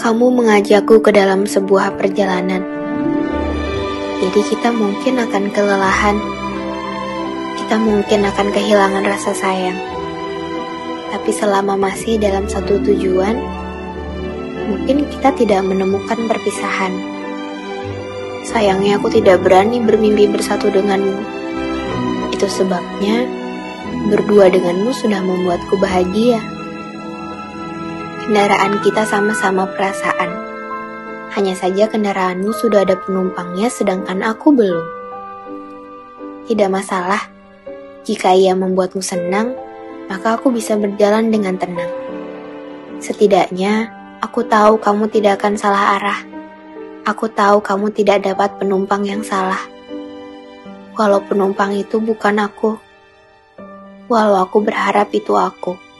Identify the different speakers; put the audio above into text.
Speaker 1: Kamu mengajakku ke dalam sebuah perjalanan. Jadi kita mungkin akan kelelahan. Kita mungkin akan kehilangan rasa sayang. Tapi selama masih dalam satu tujuan, mungkin kita tidak menemukan perpisahan. Sayangnya aku tidak berani bermimpi bersatu denganmu. Itu sebabnya berdua denganmu sudah membuatku bahagia. Kendaraan kita sama-sama perasaan. Hanya saja kendaraanmu sudah ada penumpangnya sedangkan aku belum. Tidak masalah. Jika ia membuatmu senang, maka aku bisa berjalan dengan tenang. Setidaknya, aku tahu kamu tidak akan salah arah. Aku tahu kamu tidak dapat penumpang yang salah. Walau penumpang itu bukan aku. Walau aku berharap itu aku.